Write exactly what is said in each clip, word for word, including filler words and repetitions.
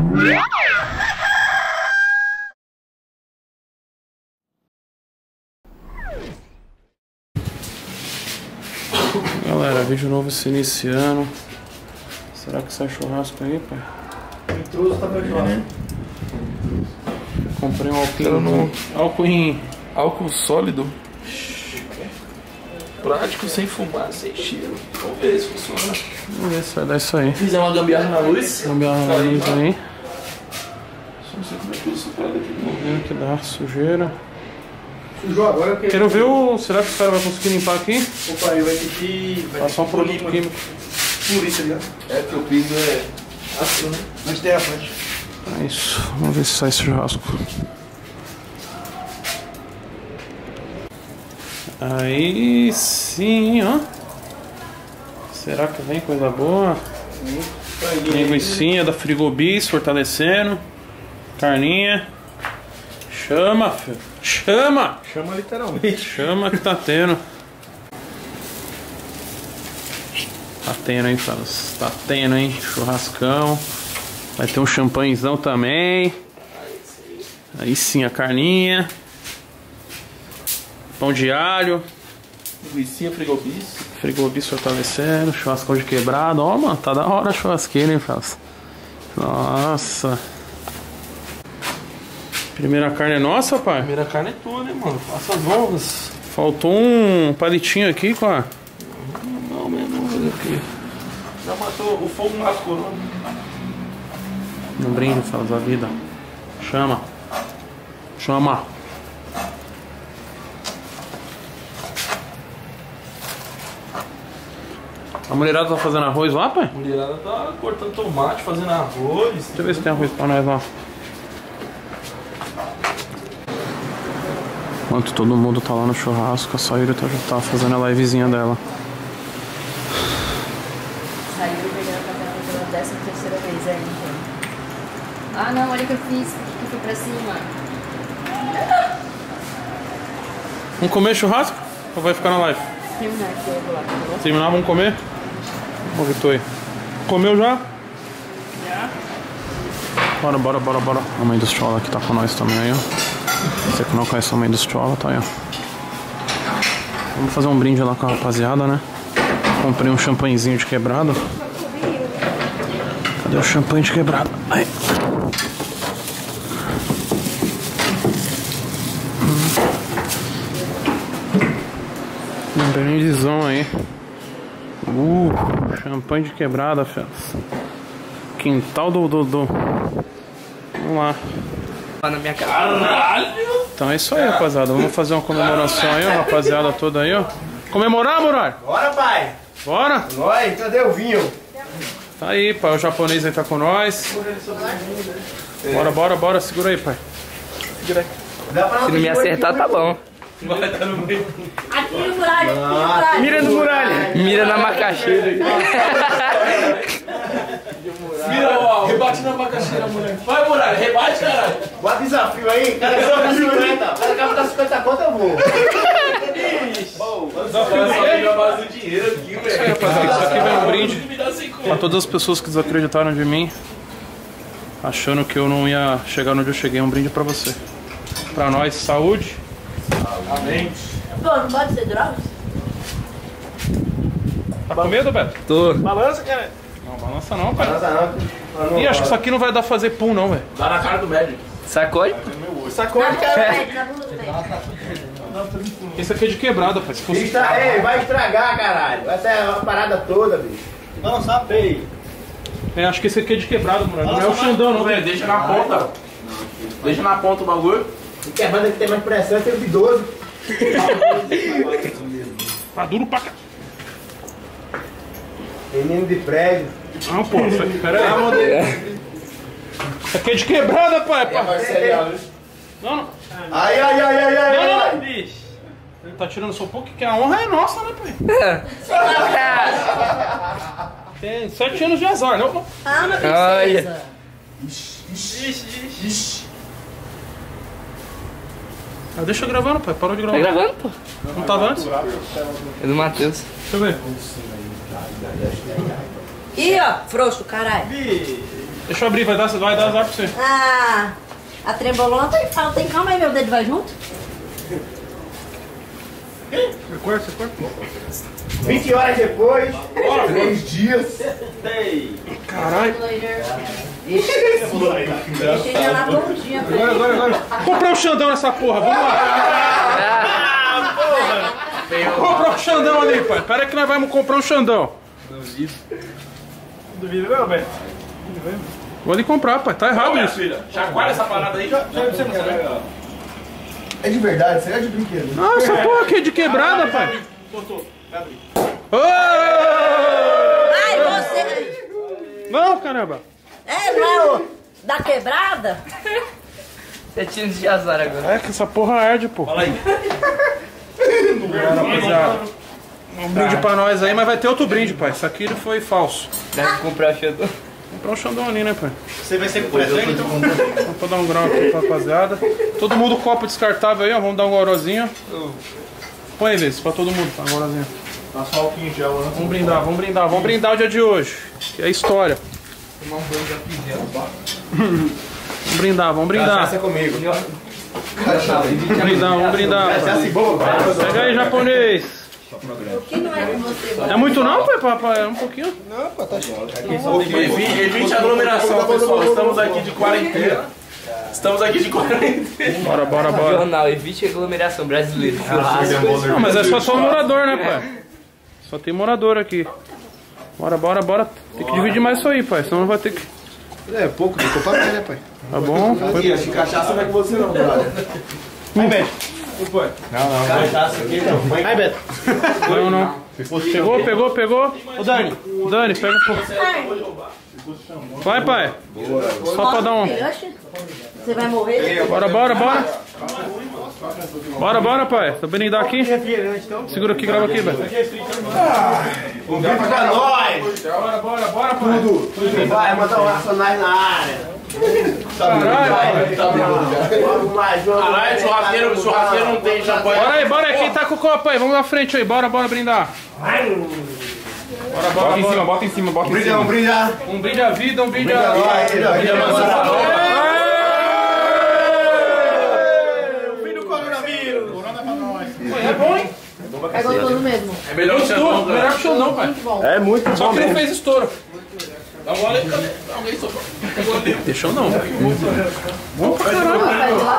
Galera, vídeo novo se iniciando. Será que sai churrasco aí, pai? Intruso tá pra churrasco. Comprei um álcool no... álcool em... álcool sólido. Prático, sem fumar, sem cheiro. Vamos ver se funciona. Vamos ver se vai dar isso aí. Fizer uma gambiarra na luz. Gambiarra na luz aí. Só não sei como é que usa essa parada aqui. Vamos ver o que dá, sujeira. Sujou agora, eu quero... Quero ver o... Será que o cara vai conseguir limpar aqui? Opa, ele vai ter que... vai passar um produto polir, químico. Por isso, tá ligado? É, porque o piso é ácido, né? Mas tem a fonte. É isso. Vamos ver se sai esse churrasco. Aí sim, ó. Será que vem coisa boa? Linguicinha da Frigobis fortalecendo. Carninha. Chama, filho. Chama! Chama literalmente. Chama que tá tendo. Tá tendo, hein, Carlos? Tá tendo, hein? Churrascão. Vai ter um champanhezão também. Aí sim, a carninha. Pão de alho. Linguicinha, Frigobis. Frigobis fortalecendo. Churrascão de quebrado. Ó, mano, tá da hora a churrasqueira, hein, Carlos? Nossa. Primeira carne é nossa, pai? Primeira carne é tua, né, mano? Faça as honras. Faltou um palitinho aqui com a... Não, mesmo, aqui. Já matou, o fogo matou. Um brinde, Carlos, a vida. Chama. Chama. A mulherada tá fazendo arroz lá, pai? A mulherada tá cortando tomate, fazendo arroz. Deixa eu ver se tem arroz pra nós lá. Enquanto todo mundo tá lá no churrasco, a Saíra já tá fazendo a livezinha dela. Saíra pegando a panela pela décima terceira vez aí, então. Ah não, olha o que eu fiz, que foi pra cima. Vamos comer churrasco? Ou vai ficar na live? Terminar aqui, eu vou lá. Terminar, vamos comer? Ô, Vitor. Comeu já? Já. Bora, bora, bora, bora. A mãe do Stroll aqui tá com nós também aí, ó. Você que não conhece a mãe do Stroll, tá aí, ó. Vamos fazer um brinde lá com a rapaziada, né? Comprei um champanhezinho de quebrado. Cadê o champanhe de quebrado? Aí. Um brindezão aí. Uh, champanhe de quebrada, fellas. Quintal do, do, do. Vamos lá. Lá na minha cara. Caralho! Então é isso aí, rapaziada. Vamos fazer uma comemoração aí, ó, rapaziada toda aí, ó. Comemorar, Murar? Bora, pai! Bora? Nós, cadê o vinho? Tá aí, pai. O japonês aí tá com nós. Bora, bora, bora. Segura aí, pai. Segura aí. Se não me acertar, tá bom. Vai estar no meio. Aqui no muralha, aqui no muralha. Mira no muralha. Mira na macaxeira. Mira, ó, rebate na macaxeira, moleque. Vai, Muralha, rebate, caralho. Bota desafio aí, cara, que tá cinquenta. O cara quer botar cinquenta conto, eu vou. Só queria mais o dinheiro aqui, velho. Isso aí, rapaziada. Isso aqui vai um brinde pra todas as pessoas que desacreditaram de mim, achando que eu não ia chegar onde eu cheguei. Um brinde pra você. Pra nós, saúde. Amém. Pô, não pode ser drogas? Tá com medo, Beto? Tô. Balança, cara. Não, balança não, pai. Balança não. Ih, acho que isso aqui não vai dar pra fazer pum, não, velho. Dá na cara do médico. Sacode? Sacode, cara. Esse aqui é de quebrada, pai. Se fosse... Estra... Ei, vai estragar, caralho. Essa é a parada toda, bicho. Não, sabe. É, acho que esse aqui é de quebrada, mano. Não é o Xandão, não, velho. Deixa na ponta. Deixa na ponta o bagulho. E que a banda que tem mais pressão é ter o idoso. Tá duro pra cá. Menino de prédio. Não, pô. Isso aqui, pera aí. Isso aqui é de quebrada, pai. pai. Não, não. Ai, ai, ai, ai, ai, Não, ai. não, bicho. Ele tá tirando só um pouco, que a honra é nossa, né, pai? Tem sete anos de azar, não? Ah, uma princesa. Ixi, ixi, ixi. Ah, deixa eu gravando, pai. Parou de gravar. Tá gravando, pô? Não tava antes? É do Matheus. Deixa eu ver. Ih, ó, frouxo, caralho. Deixa eu abrir, vai dar, vai dar azar pra você. Ah, a trembolona tem falta, tem calma aí, meu dedo vai junto. Você corta, você corta. vinte horas depois, três dias. Caralho. Deixei de lá todo dia. Agora, agora, agora. Comprar um Xandão nessa porra, vamos lá. Comprar um Xandão ali, pai. Pera aí que nós vamos comprar um Xandão. Duvido. Duvido não, velho. Vou ali comprar, pai. Tá errado isso. Filha, chacoalha essa parada aí. Já, já você não sabe. É de verdade, isso aí é de brinquedo. Ah, essa porra aqui é de quebrada, pai. Botou. Ô! Ai, você... Não, caramba. É, não é o da quebrada? Sete anos de azar agora. É que essa porra arde, pô. Fala aí. Rapaziada. Um brinde pra nós aí, mas vai ter outro brinde, pai. Isso aqui foi falso. Deve comprar Xandão. Comprar um Xandão ali, né, pai? Você vai ser com presente, então? Vamos pra dar um grau aqui pra rapaziada. Todo mundo copo descartável aí, ó. Vamos dar um gorozinho. Põe aí, vezes, pra todo mundo, tá? Um gorozinho. Passa o álcool em gel, né? Vamos brindar, vamos brindar. Vamos brindar o dia de hoje. Que é história. Tomar um banho de pijama. Vamos brindar, vamos brindar. Essa é comigo. Vamos brindar, vamos brindar. Cachaça boa, pai. Pega aí, japonês. O que não é com você? É muito não, pai? Papai? É um pouquinho? Evite aglomeração, pessoal. Estamos aqui de quarentena. Estamos aqui de quarentena. Bora, bora, bora. Jornal, evite aglomeração brasileira. Não, mas é só só morador, né, pai? Só tem morador aqui. Bora, bora, bora. Tem que dividir mais isso aí, pai. Senão não vai ter que... É pouco, tem que comprar mais, né, pai? Tá bom? Aqui, acho que cachaça não é com você não, brother. Vai, Beto. Não, não. Cachaça aqui não. Vai, Beto. Não, não. Pegou, pegou, pegou. Ô, Dani. Dani, pega um pouco. Vai, pai. Só pra dar um... Você vai morrer? Bora, bora, bora. Bora, bora, pai. Tô brindar aqui. Segura aqui, grava aqui, velho. Vem pra nós. Bora, bora, bora, pai. Tudo. Vai, mandar um racionais na área. Caralho. Caralho, churrasqueiro, churrasqueiro não tem champanhe. Bora aí, bora aí. Quem tá com o copo aí? Vamos na frente aí. Bora, bora brindar. Bora, bora, Bota em bora. cima, bota em cima, bota em Brinde, cima. vamos brindar. Um brinde à vida, um brinde à... Brinde a maçã. É bom, hein? É gostoso mesmo. É melhor que Gostou? Xandão, Melhor que o Xandão, pai. Muito bom. É muito Só bom que não mesmo. fez estouro. Dá uma olhada. Alguém sobrou. Deixa eu não. Bom pra caramba.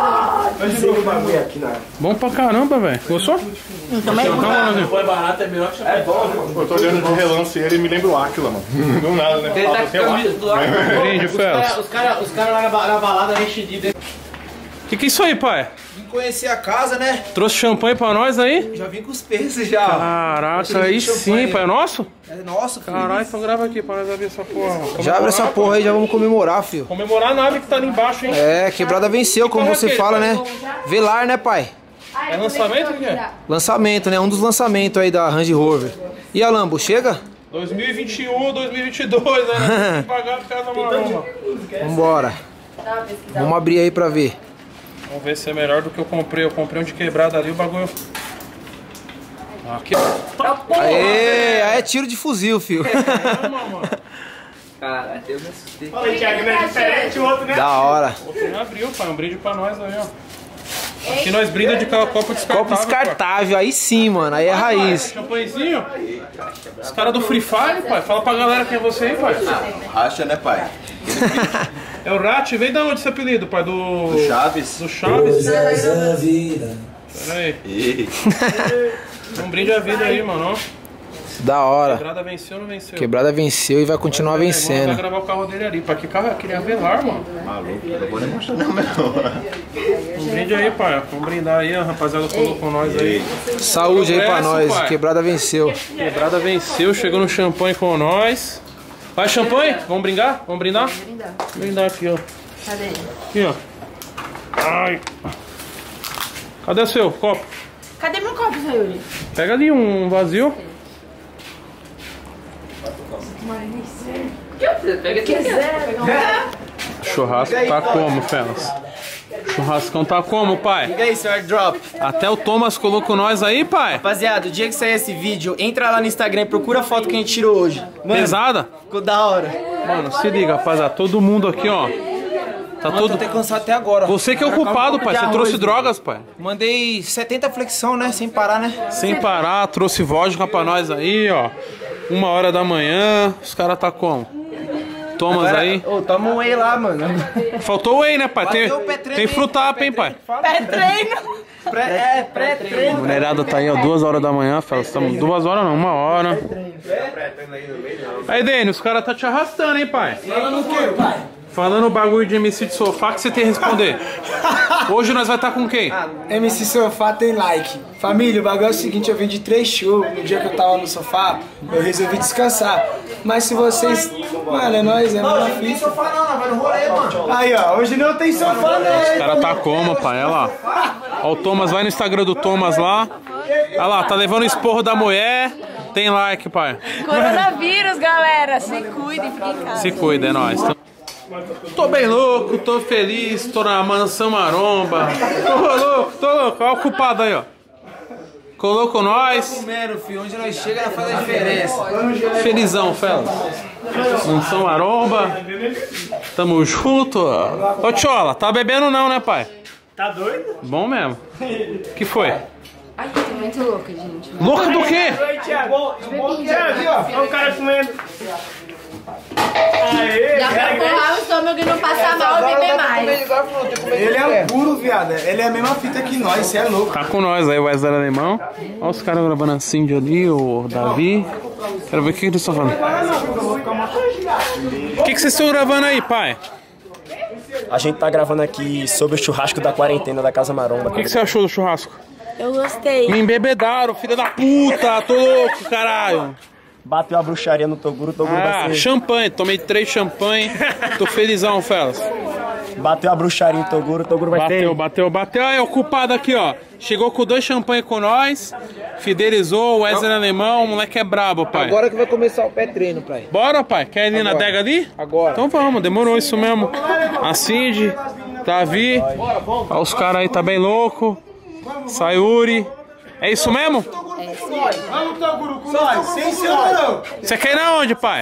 Bom pra caramba, velho. Gostou? Também. Não foi barato, é melhor que champanhe. É bom, Eu tô olhando de relance ele e me lembra o Áquila, mano. Não nada, né? Ele tá com a camisa do lado. Brinde, Felas. Os caras os cara lá na, ba- na balada enchidos. Que que é isso aí, pai? Vim conhecer a casa, né? Trouxe champanhe pra nós aí? Já vim com os pesos já. Caraca, aí sim, pai. É nosso? É nosso, filho. Caralho, então grava aqui pra nós abrir essa porra. Já abre essa porra aí, já vamos comemorar, filho. Comemorar a nave que tá ali embaixo, hein? É, quebrada venceu, como qual é você aquele, fala, pai? né? Velar, né, pai? É lançamento, o que é? Lançamento, né? Um dos lançamentos aí da Range Rover. E a Lambo, chega? dois mil e vinte e um, dois mil e vinte e dois, né? Tem que pagar por causa da maromba. Vambora. Vamos abrir aí pra ver. Vamos ver se é melhor do que eu comprei. Eu comprei um de quebrada ali, o bagulho... Aqui, ó. Aê, aí é tiro de fuzil, filho. Caralho, eu me assustei. Falei, Thiago, não é diferente o outro, né? Da hora. Você abriu, pai. Um brinde pra nós aí, ó. Aqui nós brinda de copo descartável. Copo descartável, aí sim, mano. Aí é raiz. Champanhezinho. Os caras do Free Fire, pai. Fala pra galera quem é você aí, pai. Racha, né, pai? É o Rat. Vem da onde esse apelido, pai? Do... Do Chaves. Do Chaves. Pera aí. Um brinde à vida aí, mano. Ó. Da hora. Quebrada venceu ou não venceu? Quebrada venceu e vai continuar Vamos vencendo. gravar o carro dele ali. Pai, que carro é aquele? É Velar, mano. Maluco, eu não vou nem mostrar não, meu. Um brinde aí, pai. Vamos brindar aí, a rapaziada colocou com nós aí. Saúde aí pra Progresso, nós. pai. Quebrada venceu. Quebrada venceu, chegou no champanhe com nós. Vai, champanhe? Vamos brindar? Vamos brindar? Vamos brindar. Brindar aqui, ó. Cadê? Aqui, ó. Ai. Cadê o seu copo? Cadê meu copo, Sayuri? Pega ali um vazio. Pega aqui. Churrasco tá como, Felas? Churrascão tá como, pai? E aí, seu airdrop? Até o Thomas colocou nós aí, pai. Rapaziada, o dia que sair esse vídeo, entra lá no Instagram e procura a foto que a gente tirou hoje. Mano, Pesada? ficou da hora. Mano, se liga, rapaziada. Todo mundo aqui, ó. Tá Mano, todo... tô até cansado até agora. Você que é o Agora culpado, acaba um pai. pouco Você de trouxe arroz, drogas, pai. Mandei setenta flexão, né? Sem parar, né? Sem parar, trouxe vodka pra nós aí, ó. Uma hora da manhã. Os caras tá como? Thomas Agora, aí. Ô, toma um whey lá, mano. Faltou whey, né, pai? Tem, Bateu o pré-treino tem aí, frutapa, hein, pai? Pré-treino. Pré, é, pré-treino. A mulherada tá aí, ó, duas horas da manhã, Fela. Estamos duas horas não, uma hora. Aí, Dani, os caras tá te arrastando, hein, pai? Falando o quê, pai? Falando o bagulho de M C de sofá que você tem que responder. Hoje nós vai estar com quem? M C Sofá tem like. Família, o bagulho é o seguinte, eu vim de três shows. No dia que eu tava no sofá, eu resolvi descansar. Mas se vocês... Mano, é nóis, é Não, uma hoje não tem fita. sofá não, nós vai no rolê, mano. Aí, ó, hoje não tem sofá, né? Os caras tá como, pai? Olha lá. Ó, o Thomas, vai no Instagram do Thomas lá. Olha lá, tá levando o esporro da mulher. Tem like, pai. Coronavírus, galera. Se cuidem, fiquem em casa. Se cuida, é nóis. Tô bem louco, tô feliz, tô na mansão maromba. Tô louco, tô louco. Olha o culpado aí, ó. Colocou nós. Comendo, filho. Onde nós chega, nós faz a diferença. Felizão, Fela. Mansão maromba. Tamo junto. Ô, Tchola, tá bebendo não, né, pai? Tá doido? Bom mesmo. Que foi? Ai, tô muito louca, gente. Louco do quê? Oi, Thiago. Thiago, ó. Olha o cara comendo. Aê, Já pra empurrar o estômago e não passar mal e beber mais. Ele é puro, viado. Ele é a mesma fita que nós, você é louco. Tá com nós aí, o Wesley Alemão. Olha os caras gravando a Cindy ali, o Davi. Quero ver o que eles estão falando. O que, que vocês estão gravando aí, pai? A gente tá gravando aqui sobre o churrasco da quarentena da Casa Maromba. O que, que você achou do churrasco? Eu gostei. Me embebedaram, filha da puta, tô louco, caralho. Bateu a bruxaria no Toguro, o Toguro Ah, vai ser... champanhe, tomei três champanhe. Tô felizão, Felas. Bateu a bruxaria no Toguro, o Toguro vai Bateu, ser... bateu, bateu. Aí, o culpado aqui, ó. Chegou com dois champanhe com nós. Fidelizou, o Wesley Alemão, o moleque é brabo, pai. Agora que vai começar o pré-treino, pai. Bora, pai. Quer ir ali na adega ali? Agora. Então vamos, demorou isso mesmo. A Cindy, Davi. Olha os caras aí, tá bem louco. Sayuri. É isso mesmo? Vamos, Toguro, com nós. Sem seguro. Você quer ir na onde, pai?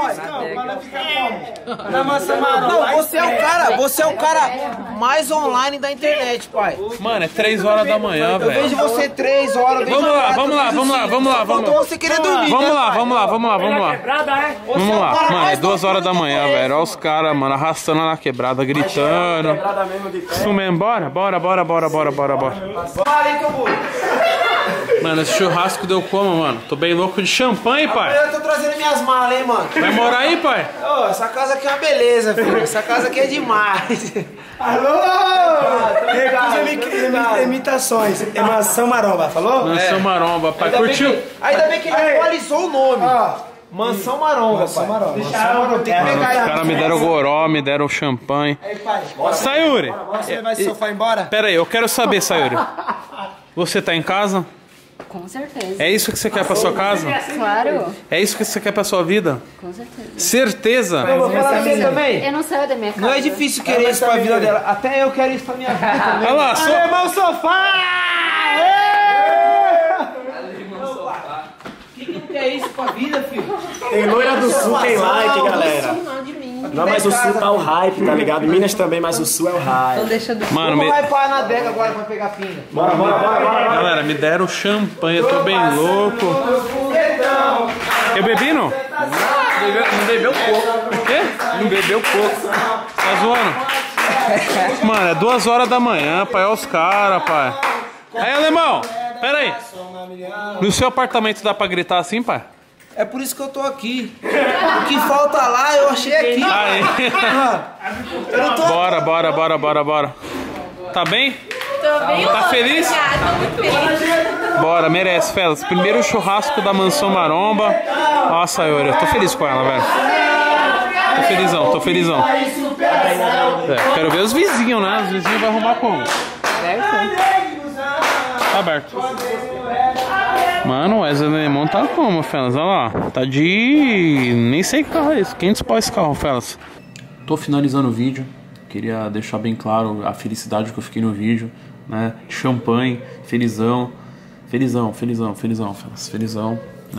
Na mansão maromba. Não, você é o cara, você é o cara mais online da internet, pai. Mano, é três horas da manhã, Eu velho. vejo você três horas. eu vejo Vamos lá, quatro, vamos eu lá, vejo vamos lá, cinco. vamos lá, vamos Faltou lá. você querer dormir, Vamos né, lá, pai? vamos lá, vamos lá, vamos lá. Vamos lá, cara mano, é mais duas horas da noturno que manhã, eu velho. Olha os caras, mano, arrastando na quebrada, gritando. Isso mesmo, bora, bora, bora, bora, bora, bora, bora. Para, hein, Toguro. Mano, esse churrasco deu como, mano? Tô bem louco de champanhe, pai. Eu tô trazendo minhas malas, hein, mano. Vai morar aí, pai? Ô, essa casa aqui é uma beleza, filho. Essa casa aqui é demais. Alô! Recusa imitações. É mansão maromba, falou? Mansão Maromba, pai. Ainda bem Curtiu? que- Ainda bem que ele atualizou o nome. Mansão Maromba, pai. maromba. Mansão Maromba. Tem que Mano, pegar os aí. caras me deram goró, me deram champanhe. Sayuri, Você levar esse sofá embora? pera aí, eu quero saber, Sayuri. Você tá em casa? Com certeza. É isso que você quer pra sua casa? Claro. É isso que você quer pra sua vida? Com certeza. Certeza? Eu vou falar pra você também. Eu não saio da minha casa. Não é difícil querer isso pra vida dela. Até eu quero isso pra minha vida também. Olha lá, só... Irmão sofá! O que que é isso pra vida, filho? Tem loira do sul, tem like, galera. Não, mas o sul tá o hype, tá ligado? Minas também, mas o sul é o hype. Mano, Vamos me... lá para na adega agora pra pegar pinga. Bora, bora, bora, bora. galera, me deram champanhe, eu tô bem louco. Eu bebi, não? Não bebeu pouco. O quê? Não bebeu pouco. Tá zoando? Mano, é duas horas da manhã, pai. Olha os caras, pai. Aí, alemão, pera aí. No seu apartamento dá pra gritar assim, pai? É por isso que eu tô aqui. O que falta lá, eu achei aqui. Aí. Eu não tô... Bora, bora, bora, bora, bora. Tá bem? Tô bem Tá louca, feliz? já, tô muito feliz. Bora, merece, Felas. Primeiro churrasco da Mansão Maromba. Nossa, eu, eu tô feliz com ela, velho. Tô felizão, tô felizão. É, quero ver os vizinhos, né? Os vizinhos vão arrumar como? Tá aberto. Mano, o Wesley Alemão tá como, Felas? Olha lá. Tá de... nem sei que carro é esse. quinhentos pau esse carro, Felas. Tô finalizando o vídeo. Queria deixar bem claro a felicidade que eu fiquei no vídeo, né? Champanhe, felizão. Felizão, felizão, felizão, Felas. Felizão, né?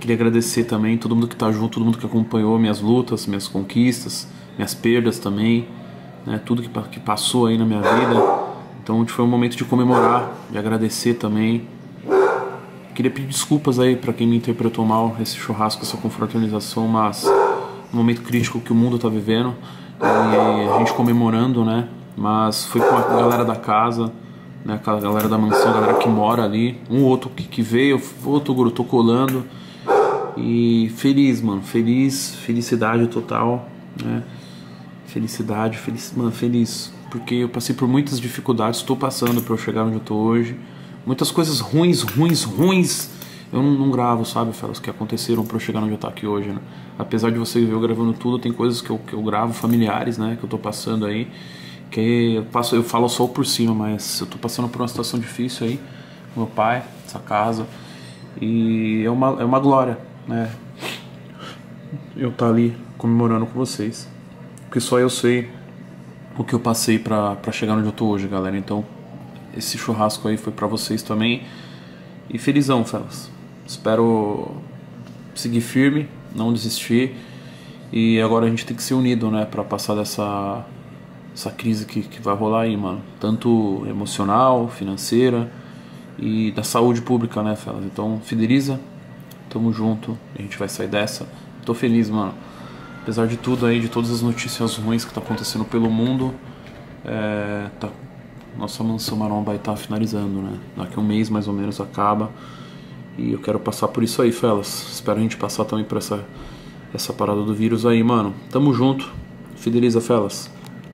queria agradecer também todo mundo que tá junto, todo mundo que acompanhou minhas lutas, minhas conquistas, minhas perdas também, né? Tudo que, que passou aí na minha vida. Então foi um momento de comemorar, de agradecer também. Queria pedir desculpas aí pra quem me interpretou mal esse churrasco, essa confraternização, mas um momento crítico que o mundo tá vivendo e a gente comemorando, né? Mas foi com a galera da casa, né? A galera da mansão, a galera que mora ali, um outro que, que veio, outro grupo colando. E feliz, mano, feliz, felicidade total, né? Felicidade, feliz, mano, feliz. Porque eu passei por muitas dificuldades, estou passando para eu chegar onde eu tô hoje. Muitas coisas ruins, ruins, ruins, eu não, não gravo, sabe, Felas, que aconteceram para eu chegar onde eu tô aqui hoje, né? Apesar de você ver eu gravando tudo, tem coisas que eu, que eu gravo familiares, né, que eu tô passando aí, que eu, passo, eu falo só por cima, mas eu tô passando por uma situação difícil aí, com meu pai, essa casa, e é uma, é uma glória, né, eu tá ali comemorando com vocês, porque só eu sei o que eu passei pra, pra chegar onde eu tô hoje, galera. Então esse churrasco aí foi pra vocês também. E felizão, Felas. Espero seguir firme, não desistir. E agora a gente tem que ser unido, né, pra passar dessa essa crise que, que vai rolar aí, mano. Tanto emocional, financeira e da saúde pública, né, Felas. Então fideliza, tamo junto, a gente vai sair dessa. Tô feliz, mano. Apesar de tudo aí, de todas as notícias ruins que tá acontecendo pelo mundo, é, tá, nossa mansão marrom vai estar finalizando, né? Daqui a um mês mais ou menos acaba. E eu quero passar por isso aí, Felas. Espero a gente passar também por essa, essa parada do vírus aí, mano. Tamo junto. Fideliza, Felas.